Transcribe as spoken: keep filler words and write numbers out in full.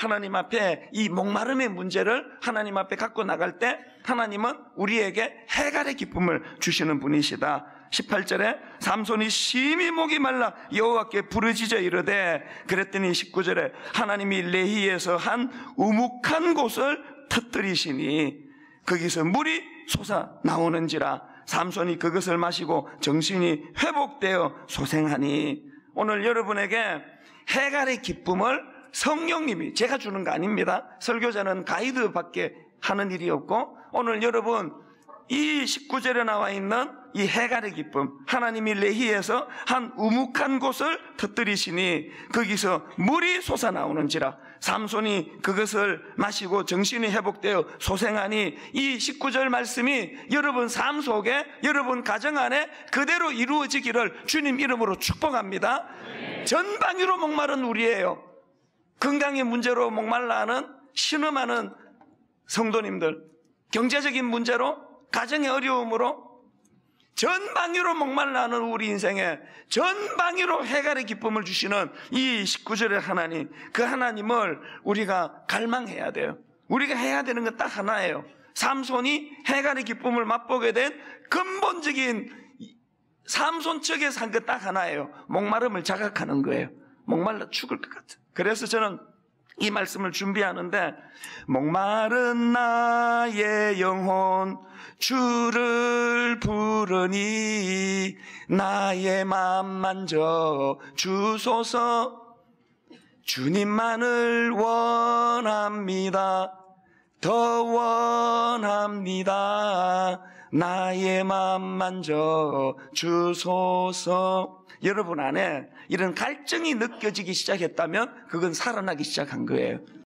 하나님 앞에 이 목마름의 문제를 하나님 앞에 갖고 나갈 때 하나님은 우리에게 해갈의 기쁨을 주시는 분이시다. 십팔 절에 삼손이 심히 목이 말라 여호와께 부르짖어 이르되, 그랬더니 십구 절에 하나님이 레히에서 한 우묵한 곳을 터뜨리시니 거기서 물이 솟아 나오는지라. 삼손이 그것을 마시고 정신이 회복되어 소생하니. 오늘 여러분에게 해갈의 기쁨을 성령님이, 제가 주는 거 아닙니다. 설교자는 가이드밖에 하는 일이 없고, 오늘 여러분 이 십구 절에 나와 있는 이 해갈의 기쁨, 하나님이 레히에서 한 우묵한 곳을 터뜨리시니 거기서 물이 솟아나오는지라. 삼손이 그것을 마시고 정신이 회복되어 소생하니, 이 십구 절 말씀이 여러분 삶 속에, 여러분 가정 안에 그대로 이루어지기를 주님 이름으로 축복합니다. 네. 전방위로 목마른 우리예요. 건강의 문제로 목말라 하는, 신음하는 성도님들, 경제적인 문제로, 가정의 어려움으로 전방위로 목말라 하는 우리 인생에 전방위로 해갈의 기쁨을 주시는 이 십구 절의 하나님, 그 하나님을 우리가 갈망해야 돼요. 우리가 해야 되는 건 딱 하나예요. 삼손이 해갈의 기쁨을 맛보게 된 근본적인 삼손 측에서 한 것 딱 하나예요. 목마름을 자각하는 거예요. 목말라 죽을 것 같아. 그래서 저는 이 말씀을 준비하는데, 목마른 나의 영혼 주를 부르니 나의 맘 만져 주소서. 주님만을 원합니다. 더 원합니다. 나의 맘 만져 주소서. 여러분 안에 이런 갈증이 느껴지기 시작했다면 그건 살아나기 시작한 거예요.